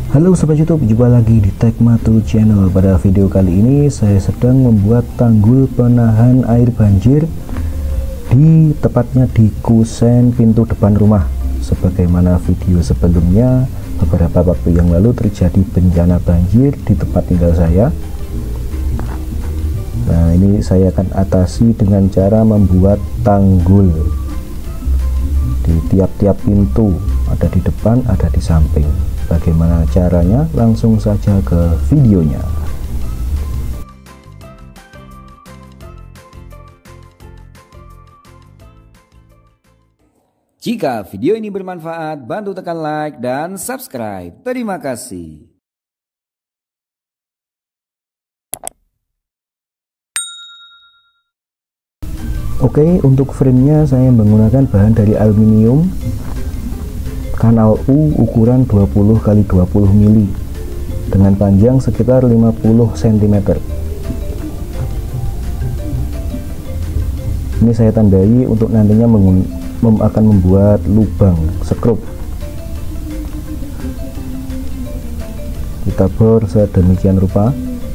Halo Sobat YouTube, jumpa lagi di Tekmatu Channel. Pada video kali ini saya sedang membuat tanggul penahan air banjir tepatnya di kusen pintu depan rumah. Sebagaimana video sebelumnya, beberapa waktu yang lalu terjadi bencana banjir di tempat tinggal saya. Nah, ini saya akan atasi dengan cara membuat tanggul di tiap-tiap pintu, ada di depan, ada di samping. Bagaimana caranya? Langsung saja ke videonya. Jika video ini bermanfaat, bantu tekan like dan subscribe. Terima kasih. Oke, untuk framenya saya menggunakan bahan dari aluminium kanal U ukuran 20 x 20 mili dengan panjang sekitar 50 cm. Ini saya tandai untuk nantinya akan membuat lubang skrup. Kita bor sedemikian rupa.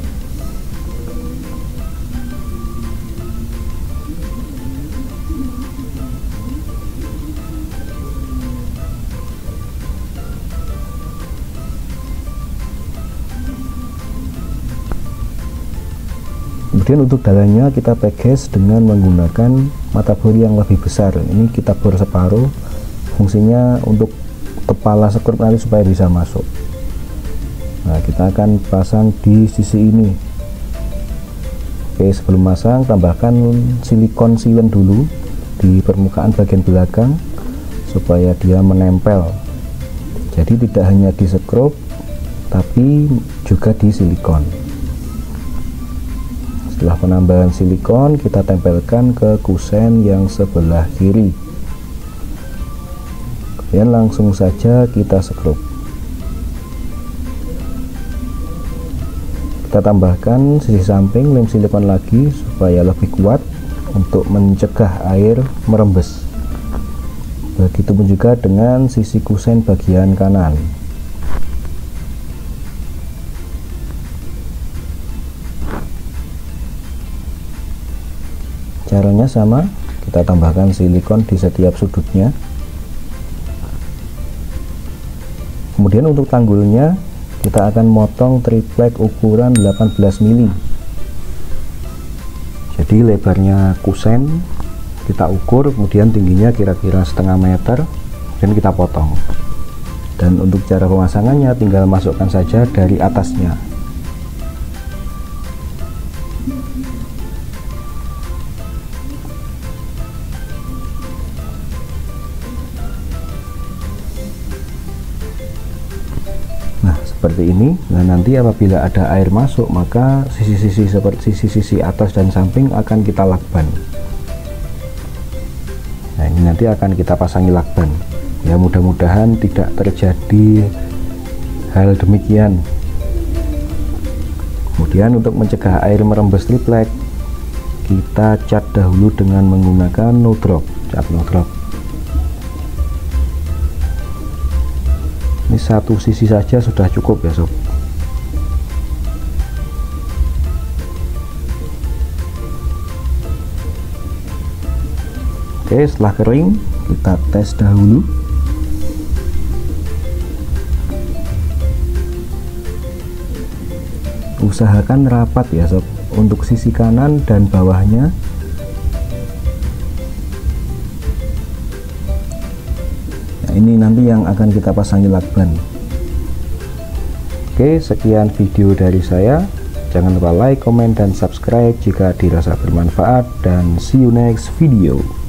Kemudian untuk dalamnya kita peges dengan menggunakan mata bor yang lebih besar. Ini kita bor separuh, fungsinya untuk kepala skrup nanti supaya bisa masuk. Nah, kita akan pasang di sisi ini. Oke, sebelum masang tambahkan silikon sealant dulu di permukaan bagian belakang supaya dia menempel. Jadi tidak hanya di skrup tapi juga di silikon. Setelah penambahan silikon, kita tempelkan ke kusen yang sebelah kiri. Kemudian langsung saja kita skrup. Kita tambahkan sisi samping lem silikon lagi supaya lebih kuat untuk mencegah air merembes. Begitupun juga dengan sisi kusen bagian kanan. Caranya sama, kita tambahkan silikon di setiap sudutnya. Kemudian untuk tanggulnya kita akan motong triplek ukuran 18 mili. Jadi lebarnya kusen kita ukur, kemudian tingginya kira-kira setengah meter, dan kita potong. Dan untuk cara pemasangannya tinggal masukkan saja dari atasnya. Seperti ini. Nah, nanti apabila ada air masuk, maka sisi-sisi seperti sisi atas dan samping akan kita lakban. Nah, ini nanti akan kita pasangi lakban. Ya, mudah-mudahan tidak terjadi hal demikian. Kemudian untuk mencegah air merembes triplek, kita cat dahulu dengan menggunakan no drop, cat no drop. Ini satu sisi saja sudah cukup ya sob. Oke, setelah kering kita tes dahulu. Usahakan rapat ya sob untuk sisi kanan dan bawahnya. Ini nanti yang akan kita pasangi lakban. Oke, sekian video dari saya. Jangan lupa like, komen, dan subscribe jika dirasa bermanfaat, dan see you next video.